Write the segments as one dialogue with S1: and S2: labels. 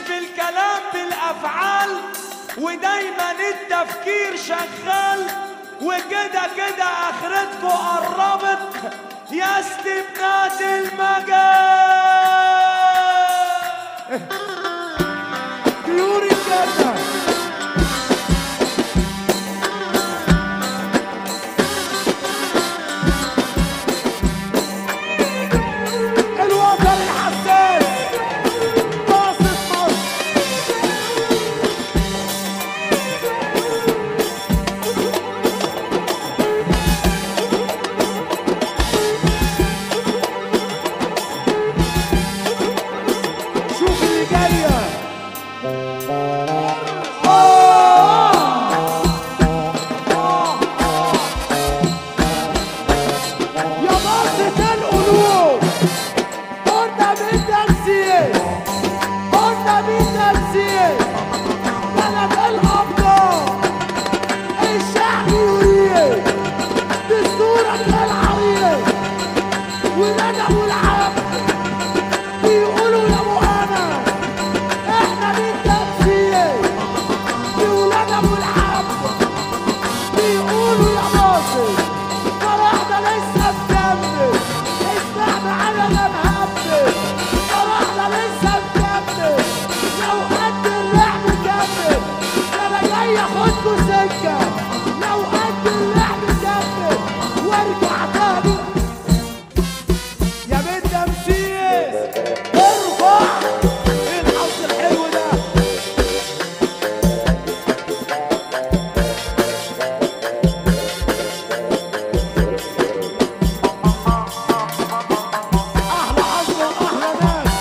S1: في الكلام بالافعال، ودايما التفكير شغال، وكده كده اخرتكم قربت يا استبنات المجال.
S2: طيور الجنة الوطن الحساس باصت مصر. شوف اللي جايه. يا باصت القلوب قلنا من تمثيل، قلنا من تمثيل بلد الأبطال. الشعب يريد دستورك العريض، وندم العبد بيقولوا يا ابو انا احنا من تمثيل، بولاد ابو العبد بيقولوا يا باصت فرحنا لسه مكمل. اسمع معانا انا مهبل، فرحنا لسه مكمل. لو قد اللعب كمل انا جاي اخدكوا سكه، لو قد اللعب كمل وارجع تاني يا بنت تمثيل. ارفع ايه الحظ الحلو ده. احلى حظ واحلى ناس.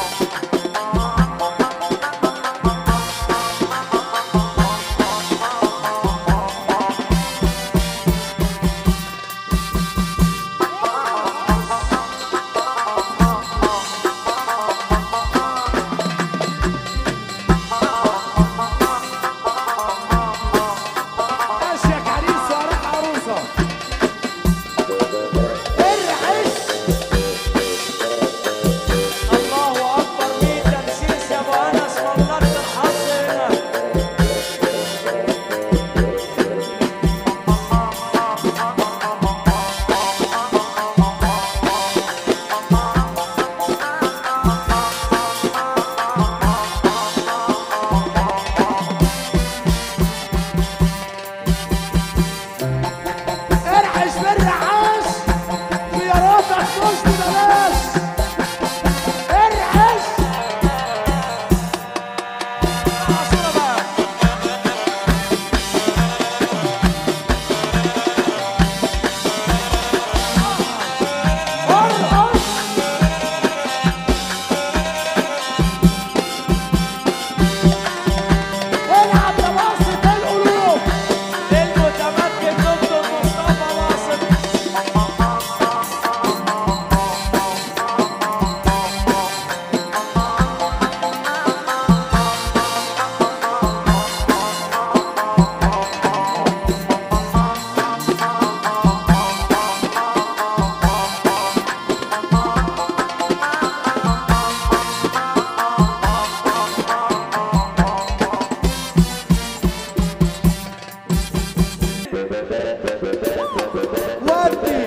S2: اشيك عريس وراح عروسه. ارعش
S1: الله اكبر، مين تمسيس يا ابو انس، ملكت الحظ هنا.
S2: ارعش بالرعاش خياراتك مش ببلاش. ارعش
S1: عصورة بقى.
S2: ارقص. العب يا باصت القلوب.
S1: المتمكن دكتور مصطفى واصف.
S2: ودي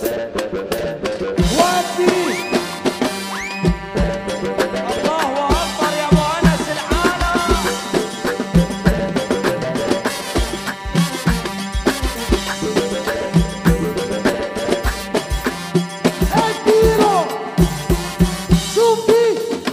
S2: ودي
S1: الله اكبر يا ابو انس العالم.
S2: اديله. شوف دي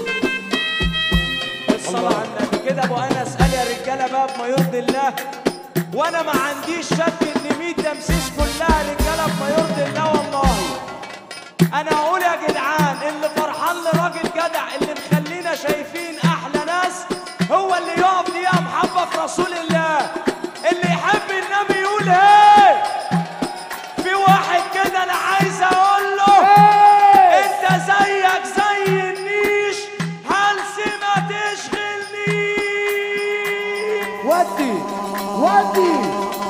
S1: الصلاة على النبي كده. ابو انس قال يا رجاله بقى بما يرضي الله، وانا ما عنديش شك ان 100 تمسيس كلها رجاله بما يرضي الله. والله انا هقول يا جدعان، اللي فرحان لراجل جدع اللي مخلينا شايفين احلى ناس هو اللي يقف دقيقه محبه في رسول الله. اللي يحب النبي يقول ايه. في واحد كده انا عايز اقول له انت زيك زي النيش، هلسي ما تشغلنيش.
S2: ودي ودي